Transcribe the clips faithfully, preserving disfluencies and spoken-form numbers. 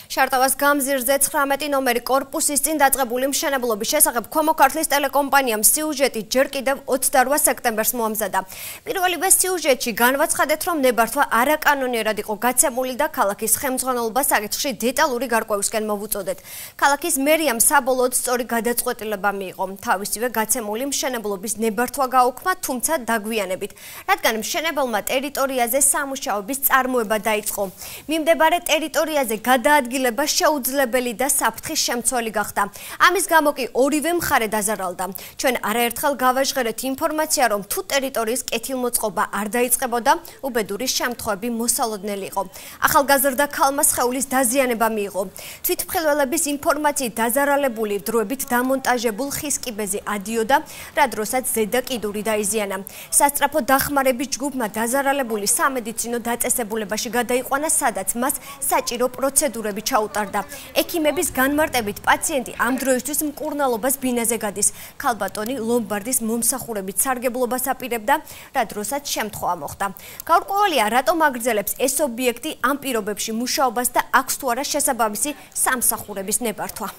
შარტავას გამზირზე ცხრამეტი ნომერი კორპუსის წინ დაწყებული მშენებლობის შესახებ ქვემო ქართლის ტელეკომპანიამ სიუჟეტი ჯერ კიდევ ოცდარვა სექტემბერს მოამზადა. პირველივე სიუჟეტში განვაცხადეთ, რომ ნებართვა არაკანონიერად იყო გაცემული და ქალაქის ხელმძღვანელობა საკითხში დეტალური გარკვევისკენ მოვუწოდეთ. ქალაქის მერიამ საბოლოოდ სწორი გადაწყვეტილება მიიღო. თავისივე გაცემული მშენებლობის ნებართვა გაუქმა, თუმცა დაგვიანებით, რადგან მშენებელმა ტერიტორიაზე სამუშაოების წარმოება დაიწყო. მიმდებარე ტერიტორიაზე გადაადგილება შეუძლებელი და საფრთხის შემცველი გახდა. ამის გამო კი ორივე მხარე დაზარალდა. ჩვენ არაერთხელ გავაჟღერეთ ინფორმაცია, რომ თუ ტერიტორიის კეთილმოწყობა არ დაიწყებოდა, უბედური შემთხვევები მოსალოდნელი იყო. ახალგაზრდა ქალმა სხეულის დაზიანება მიიღო. თვითმხილველების ინფორმაციით დაზარალებული დროებით დამონტაჟებულ ხის კიბეზე ადიოდა, რა დროსაც ზედა კიდური დაიზიანა. სასწრაფო დახმარების ჯგუფმა დაზარალებული სამედიცინო დაწესებულებაში გადაიყვანა, სადაც მას საჭირო პროცედურები ჩაუტარდა. ექიმების განმარტებით პაციენტი ამ დროისთვის მკურნალობას ბინაზე გადის. ქალბატონი ლომბარდის მომსახურებით სარგებლობას აპირებდა, რა დროსაც შემთხვევა მოხდა. გაურკვეველია, რატომ აგრძელებს ეს ობიექტი ამ პირობებში მუშაობას და აქვს თუ არა შესაბამისი სამსახურების ნებართვა.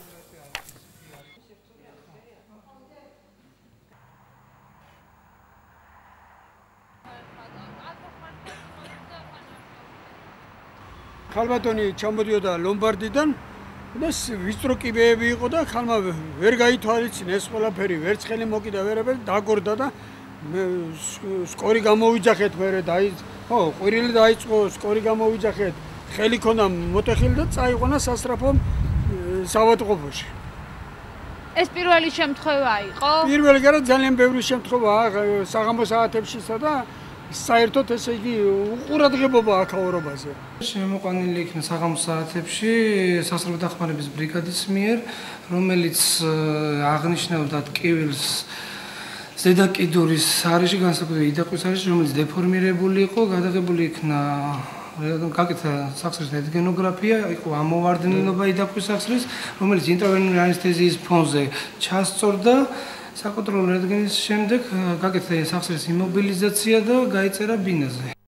ქალბატონი ჩამოდიოდა ლომბარდიდან და ვიწრო კიბეები იყო და ხალმა ვერ გაითვალისწინა ეს ყველაფერი, ვერც ხელი მოკიდა ვერაფერი, დაგორდა და სკორი გამოვიძახეთ მერე დაი ხო, ყვირილი დაიწყო, სკორი გამოვიძახეთ, ხელი ქონდა მოტეხილი და წაიყვანა სასწრაფო საავადმყოფოში. ეს პირველი შემთხვევა იყო? პირველი კი არა, ძალიან ბევრი შემთხვევაა საღამო საათებშისა და საერთოდ ესე იგი უყურადღებობა აქაურობაზე. შემოყვანილი იქნა საღამო საათებში სასწრაფო დახმარების ბრიგადის მიერ, რომელიც აღნიშნავდა ტკივილს ზედა კიდურის არეში, განსაკუთრებით იდაყვის არეში, რომელიც დეფორმირებული იყო, გადაღებული იქნა გაკეთა სახსრის რენტგენოგრაფია, იყო ამოვარდნილობა იდაყვის სახსრის, რომელიც ინტრავენული ანესთეზიის ფონზე ჩასწორდა. საკონტროლო რენტგენის შემდეგ გაკეთა სახსრის იმობილიზაცია და გაიწერა ბინაზე.